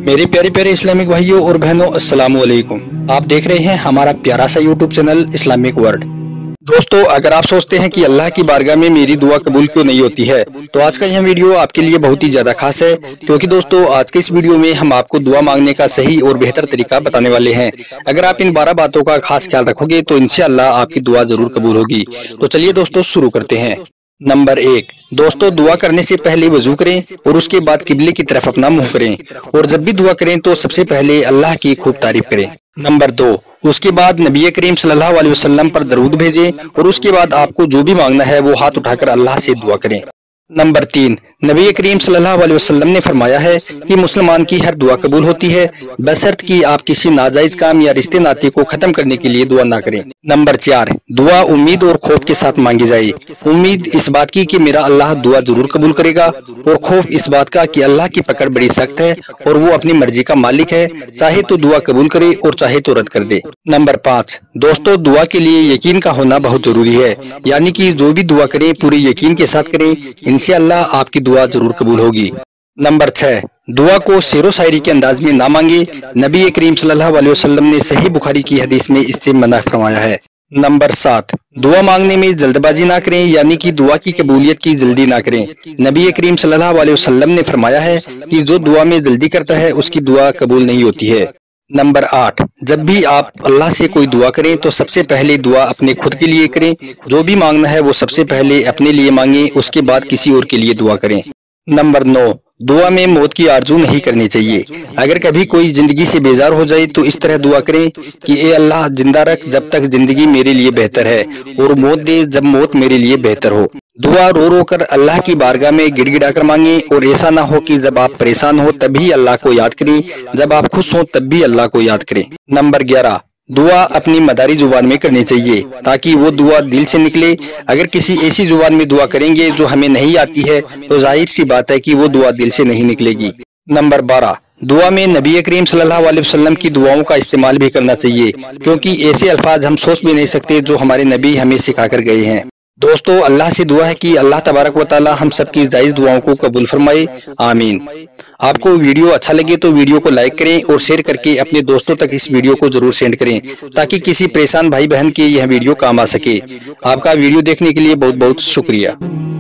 मेरे प्यारे प्यारे इस्लामिक भाइयों और बहनों, अस्सलाम वालेकुम। आप देख रहे हैं हमारा प्यारा सा यूट्यूब चैनल इस्लामिक वर्ल्ड। दोस्तों, अगर आप सोचते हैं कि अल्लाह की बारगाह में मेरी दुआ कबूल क्यों नहीं होती है, तो आज का यह वीडियो आपके लिए बहुत ही ज्यादा खास है, क्योंकि दोस्तों आज के इस वीडियो में हम आपको दुआ मांगने का सही और बेहतर तरीका बताने वाले हैं। अगर आप इन 12 बातों का खास ख्याल रखोगे तो इंशाअल्लाह आपकी दुआ जरूर कबूल होगी। तो चलिए दोस्तों शुरू करते हैं। नंबर 1, दोस्तों दुआ करने से पहले वजू करें और उसके बाद किबले की तरफ अपना मुंह करें, और जब भी दुआ करें तो सबसे पहले अल्लाह की खूब तारीफ करें। नंबर 2, उसके बाद नबी करीम सल्लल्लाहु अलैहि वसल्लम पर दरूद भेजें, और उसके बाद आपको जो भी मांगना है वो हाथ उठाकर अल्लाह से दुआ करें। नंबर 3, नबी करीम सल्लल्लाहु अलैहि वसल्लम ने फरमाया है कि मुसलमान की हर दुआ कबूल होती है, बशर्त कि आप किसी नाजायज काम या रिश्ते नाते को खत्म करने के लिए दुआ ना करें। नंबर 4, दुआ उम्मीद और खौफ के साथ मांगी जाए। उम्मीद इस बात की कि मेरा अल्लाह दुआ जरूर कबूल करेगा, और खौफ इस बात का कि अल्लाह की पकड़ बड़ी सख्त है और वो अपनी मर्जी का मालिक है, चाहे तो दुआ कबूल करे और चाहे तो रद्द कर दे। नंबर 5, दोस्तों दुआ के लिए यकीन का होना बहुत जरूरी है, यानी कि जो भी दुआ करें पूरे यकीन के साथ करें, इंशाअल्लाह आपकी दुआ जरूर कबूल होगी। नंबर 6, दुआ को शेरो शायरी के अंदाज में ना मांगे। नबी करीम सल्लल्लाहु अलैहि वसल्लम ने सही बुखारी की हदीस में इससे मना फरमाया है। नंबर 7, दुआ मांगने में जल्दबाजी ना करें, यानी कि दुआ की कबूलियत की जल्दी ना करें। नबी करीम सल्लल्लाहु अलैहि वसल्लम ने फरमाया है कि जो दुआ में जल्दी करता है उसकी दुआ कबूल नहीं होती है। नंबर 8, जब भी आप अल्लाह से कोई दुआ करें तो सबसे पहले दुआ अपने खुद के लिए करें। जो भी मांगना है वो सबसे पहले अपने लिए मांगे, उसके बाद किसी और के लिए दुआ करें। नंबर 9, दुआ में मौत की आरजू नहीं करनी चाहिए। अगर कभी कोई जिंदगी से बेजार हो जाए तो इस तरह दुआ करें कि ए अल्लाह जिंदा रख जब तक जिंदगी मेरे लिए बेहतर है, और मौत दे जब मौत मेरे लिए बेहतर हो। दुआ रो रो कर अल्लाह की बारगाह में गिड़गिड़ा कर मांगे, और ऐसा ना हो कि जब आप परेशान हो तब भी अल्लाह को याद करें, जब आप खुश हो तब भी अल्लाह को याद करें। नंबर 11, दुआ अपनी मदारी जुबान में करनी चाहिए ताकि वो दुआ दिल से निकले। अगर किसी ऐसी जुबान में दुआ करेंगे जो हमें नहीं आती है तो जाहिर सी बात है कि वो दुआ दिल से नहीं निकलेगी। नंबर 12, दुआ में नबी करीम सल्लल्लाहु अलैहि वसल्लम की दुआओं का इस्तेमाल भी करना चाहिए, क्योंकि ऐसे अल्फाज हम सोच भी नहीं सकते जो हमारे नबी हमें सिखा कर गए हैं। दोस्तों अल्लाह से दुआ है कि अल्लाह तबारक व तआला हम सबकी जायज दुआओं को कबूल फरमाए, आमीन। आपको वीडियो अच्छा लगे तो वीडियो को लाइक करें और शेयर करके अपने दोस्तों तक इस वीडियो को जरूर सेंड करें, ताकि किसी परेशान भाई बहन के यह वीडियो काम आ सके। आपका वीडियो देखने के लिए बहुत बहुत शुक्रिया।